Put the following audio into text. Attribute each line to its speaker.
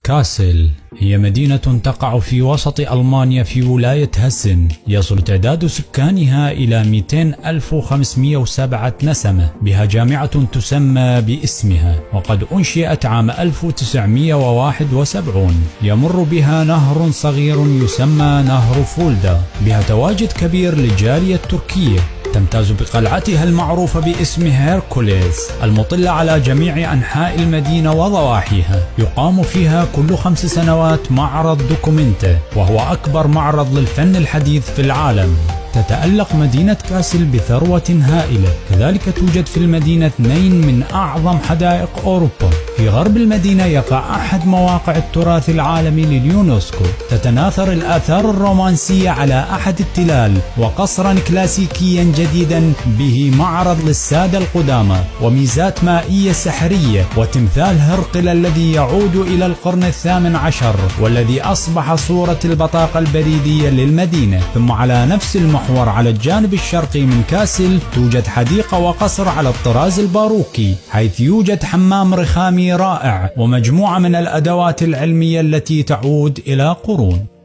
Speaker 1: كاسل هي مدينة تقع في وسط ألمانيا في ولاية هسن، يصل تعداد سكانها إلى 200,507 نسمة، بها جامعة تسمى باسمها، وقد أنشئت عام 1971. يمر بها نهر صغير يسمى نهر فولدا، بها تواجد كبير للجالية التركية، تمتاز بقلعتها المعروفة باسم هيركوليز المطلة على جميع أنحاء المدينة وضواحيها. يقام فيها كل 5 سنوات معرض دوكومنته، وهو أكبر معرض للفن الحديث في العالم. تتألق مدينة كاسل بثروة هائلة، كذلك توجد في المدينة 2 من أعظم حدائق أوروبا. في غرب المدينة يقع أحد مواقع التراث العالمي لليونسكو، تتناثر الآثار الرومانسية على أحد التلال، وقصرا كلاسيكيا جديدا به معرض للسادة القدامى، وميزات مائية سحرية، وتمثال هرقل الذي يعود إلى القرن ال18 والذي أصبح صورة البطاقة البريدية للمدينة. ثم على نفس المحور على الجانب الشرقي من كاسل توجد حديقة وقصر على الطراز الباروكي، حيث يوجد حمام رخامي رائع ومجموعة من الأدوات العلمية التي تعود إلى قرون.